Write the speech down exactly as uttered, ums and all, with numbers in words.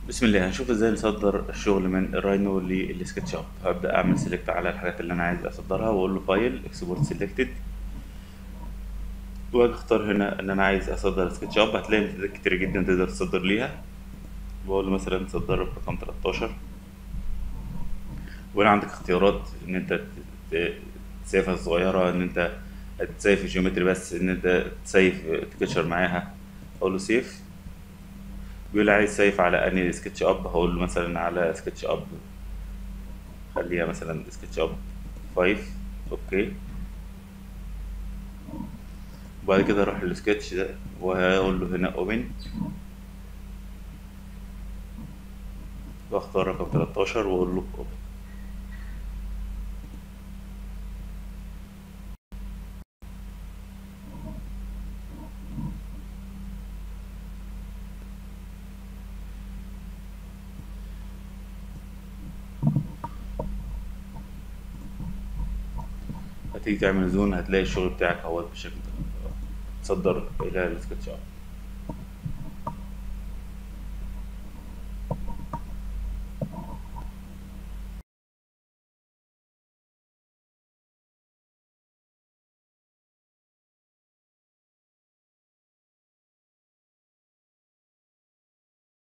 بسم الله. هنشوف ازاي نصدر الشغل من الراينو للسكتش اب. هبدا اعمل سيلكت على الحاجات اللي انا عايز اصدرها واقول له فايل اكسبورت سيلكتد، واجي اختار هنا ان انا عايز اصدر سكتش اب. هتلاقي امتدادات كتير جدا تقدر تصدر ليها. بقول له مثلا صدره برقم تلتاشر، وهنا عندك اختيارات ان انت ت- ت- تسيفها صغيره، ان انت تسيف الجيومتري بس، ان انت تسيف تكتشر معاها. اقول له سيف. بيقول لي عايز سيف على انهي سكتش اب، هقول له مثلا على سكتش اب، خليها مثلا سكتش اب خمسة. اوكي. وبعد كده اروح للسكتش ده وهقول له هنا اوبن، واختار رقم تلتاشر واقول له اوبن. هتيجي تعمل زون هتلاقي الشغل بتاعك اهوت بالشكل ده، تصدر الى السكتش اب.